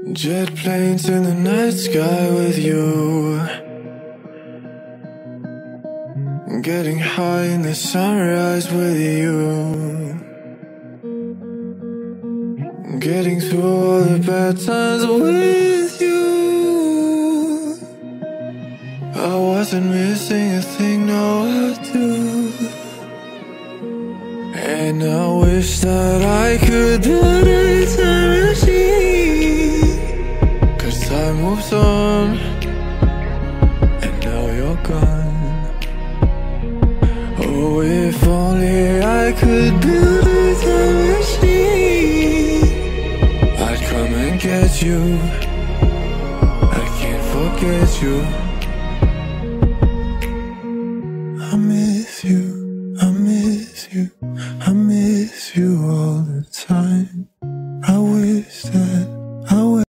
Jet planes in the night sky with you, getting high in the sunrise with you, getting through all the bad times with you. I wasn't missing a thing, now I do. And I wish that I could build a time machine, 'cause time moves on, and now you're gone. Oh, if only I could build a time machine, I'd come and get you. I can't forget you.